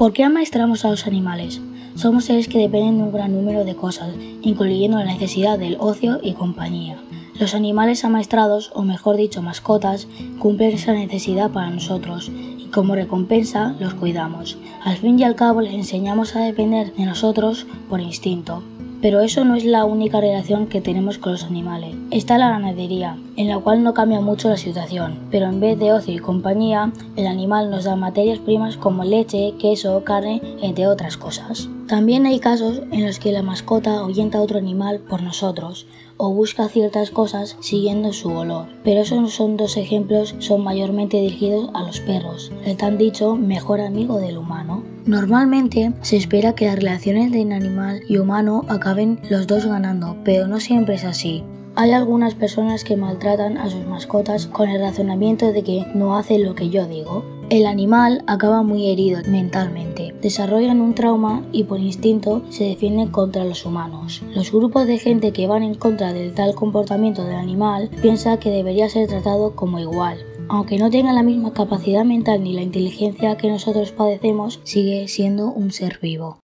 ¿Por qué amaestramos a los animales? Somos seres que dependen de un gran número de cosas, incluyendo la necesidad del ocio y compañía. Los animales amaestrados, o mejor dicho mascotas, cumplen esa necesidad para nosotros y como recompensa los cuidamos. Al fin y al cabo les enseñamos a depender de nosotros por instinto. Pero eso no es la única relación que tenemos con los animales. Está la ganadería, en la cual no cambia mucho la situación, pero en vez de ocio y compañía, el animal nos da materias primas como leche, queso, carne, entre otras cosas. También hay casos en los que la mascota ahuyenta a otro animal por nosotros, o busca ciertas cosas siguiendo su olor. Pero esos son dos ejemplos, son mayormente dirigidos a los perros, el tan dicho mejor amigo del humano. Normalmente se espera que las relaciones de animal y humano acaben los dos ganando, pero no siempre es así. Hay algunas personas que maltratan a sus mascotas con el razonamiento de que no hacen lo que yo digo. El animal acaba muy herido mentalmente, desarrollan un trauma y por instinto se defienden contra los humanos. Los grupos de gente que van en contra del tal comportamiento del animal piensan que debería ser tratado como igual. Aunque no tenga la misma capacidad mental ni la inteligencia que nosotros padecemos, sigue siendo un ser vivo.